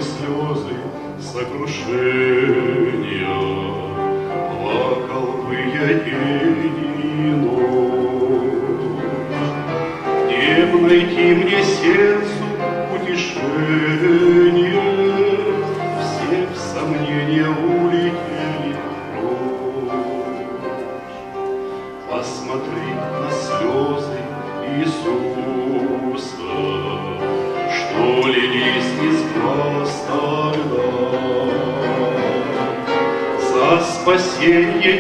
слезы сокрушения, плакал бы я день и ночь. Где б найти мне сердцу утешение, все в сомнения улетели прочь. Посмотри на слезы Иисуса, что лились из глаз тогда, за спасение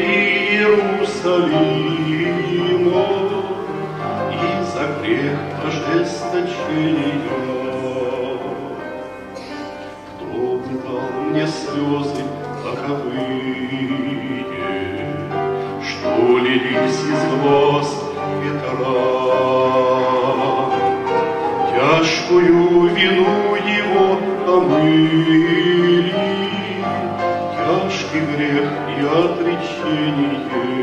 Иерусалима и за грех ожесточения. Кто бы дал мне слезы таковые, что лились из глаз ветра, тяжкую вину его омыли, тяжкий грех и отречение.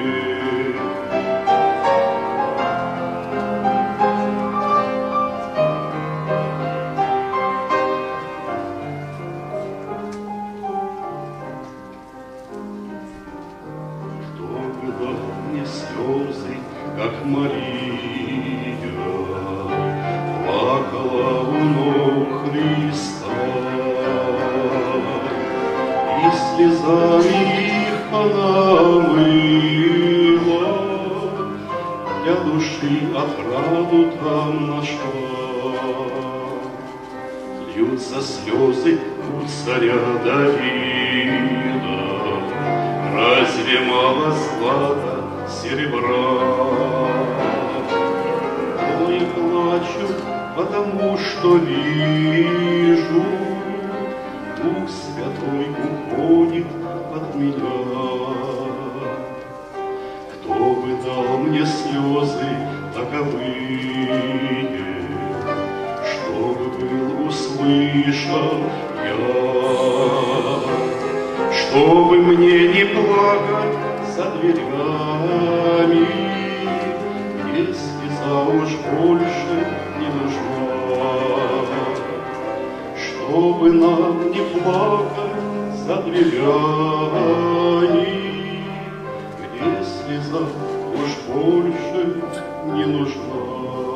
Кто бы дал мне слезы, как Мария, плакала у ног Христа, и слезами их она мыла, для души отраду там нашла. Льются слезы у царя Давида, разве мало злата, серебра? Но я плачу, потому что вижу, Дух Святой уходит от меня. Кто бы дал мне слезы таковые, чтобы был услышан я, чтобы мне не плакать за дверями, где слеза уж больше не нужна. Чтобы нам не плакать за дверями, где слеза уж больше не нужна.